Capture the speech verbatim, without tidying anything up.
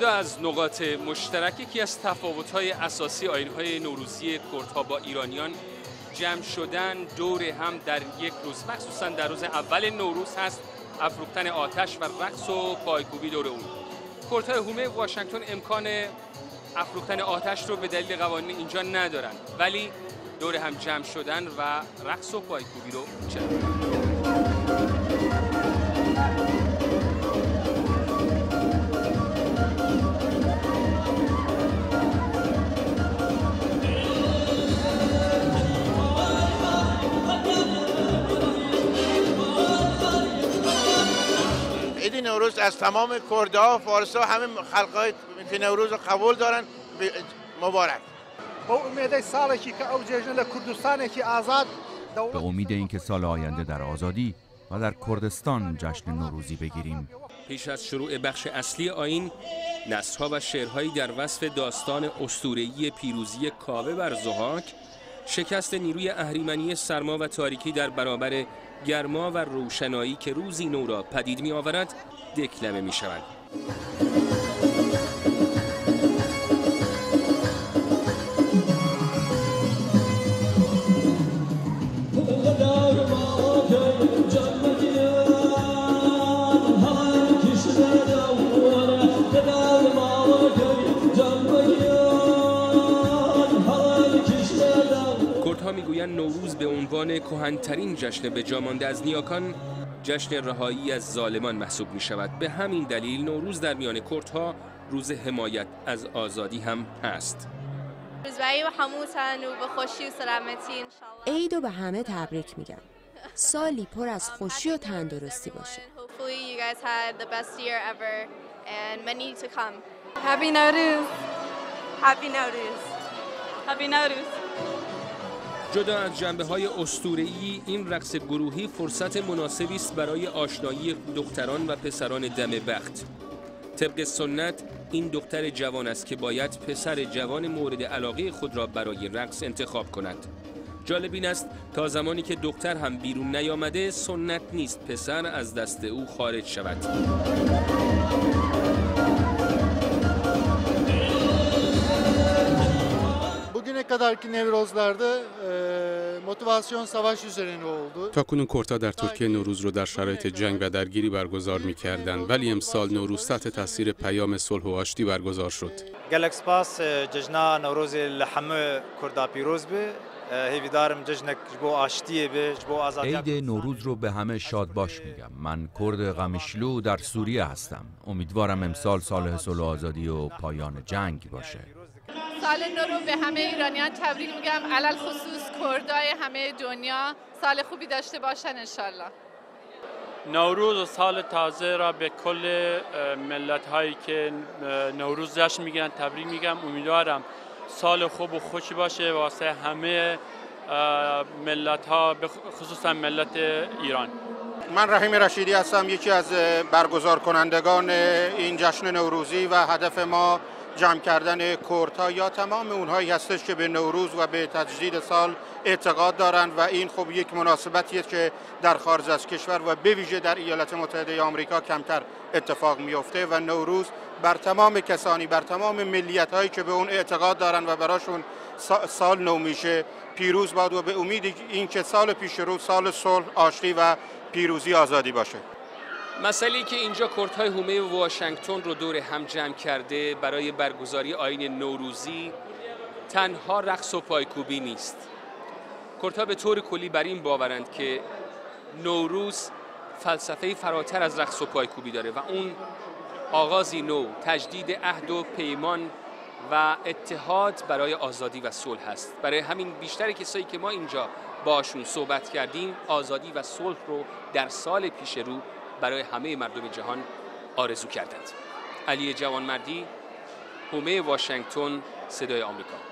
جدا از نقاط مشترک، یکی از تفاوت‌های اساسی آیین‌های نوروزی کردها با ایرانیان جمع شدن دور هم در یک روز، مخصوصا در روز اول نوروز هست، افروختن آتش و رقص و پایکوبی دور اون. کردهای حومه واشنگتن امکان افروختن آتش رو به دلیل قوانین اینجا ندارن، ولی دور هم جمع شدن و رقص و پایکوبی رو چرا. عید نوروز از تمام کردها، فارسا، همه خلقای که نوروز رو قبول دارن. مبارک. با امید سالی که او جشن کردستان که آزاد، به امید اینکه سال آینده در آزادی و در کردستان جشن نوروزی بگیریم. پیش از شروع بخش اصلی آیین، نثرها و شعرهایی در وصف داستان اسطوره‌ای پیروزی کاوه بر ضحاک، شکست نیروی اهریمنی سرما و تاریکی در برابر گرما و روشنایی که روزی نو را پدید می آورد دکلمه می شوند. کردها میگویند نوروز به عنوان کهن‌ترین جشن به جا مانده از نیاکان جشن رهایی از ظالمان محسوب می شود. به همین دلیل نوروز در میان کردها روز حمایت از آزادی هم هست. روزبایی و هموتن و به خوشی و سلامتی. عید و به همه تبریک میگم. سالی پر از خوشی و تندرستی باشه. Hopefully you guys had the best year ever and many to come. Happy Nowruz. Happy Nowruz. Happy Nowruz. جدا از جنبه‌های اسطوره‌ای، این رقص گروهی فرصت مناسبی است برای آشنایی دختران و پسران دم بخت. طبق سنت این دختر جوان است که باید پسر جوان مورد علاقه خود را برای رقص انتخاب کند. جالب این است تا زمانی که دختر هم بیرون نیامده سنت نیست پسر از دست او خارج şavat. Bugüne kadarki Nevrozlarda motivasyon savaş üzerine oldu. تاکنون کردها در ترکیه نوروز رو در شرایط جنگ و درگیری برگزار می‌کردند، ولی امسال نوروز تحت تاثیر پیام صلح و آشتی برگزار شد. گلک سپاس جشن نوروز لحمه کردا پیروز به هیویدارم جشنک جبو آشتیه به جبو آزادی. عید نوروز رو به همه شاد باش میگم. من کرد قمیشلو در سوریه هستم. امیدوارم امسال سال صلح و آزادی و پایان جنگ باشه. سال نو رو به همه ایرانیان تبریک میگم، علل خصوص کردای همه دنیا سال خوبی داشته باشن انشالله. نوروز و سال تازه را به کل ملت هایی که نوروز جشن میگیرن تبریک میگم. امیدوارم سال خوب و خوشی باشه واسه همه ملت ها، خصوصا ملت ایران. من رحیم رشیدی هستم، یکی از برگزار کنندگان این جشن نوروزی و هدف ما جمع کردن کردها یا تمام اونهایی هستش که به نوروز و به تجدید سال اعتقاد دارند و این خب یک مناسبتیه که در خارج از کشور و به ویژه در ایالات متحده آمریکا کمتر اتفاق میفته و نوروز بر تمام کسانی، بر تمام ملیت هایی که به اون اعتقاد دارن و براشون سال نو میشه پیروز باد و به امید اینکه سال پیش رو سال صلح، آشتی و پیروزی، آزادی باشه. مسئله‌ای که اینجا کردهای حومه واشنگتن رو دور هم جمع کرده برای برگزاری آیین نوروزی تنها رقص و پایکوبی نیست. کردها به طور کلی بر این باورند که نوروز فلسفه فراتر از رقص و پایکوبی داره و اون آغازی نو، تجدید عهد و پیمان و اتحاد برای آزادی و صلح است. برای همین بیشتر کسایی که ما اینجا باشون صحبت کردیم آزادی و صلح رو در سال پیش رو برای همه مردم جهان آرزو کردند. علی جوانمردی، حومه واشنگتن، صدای آمریکا.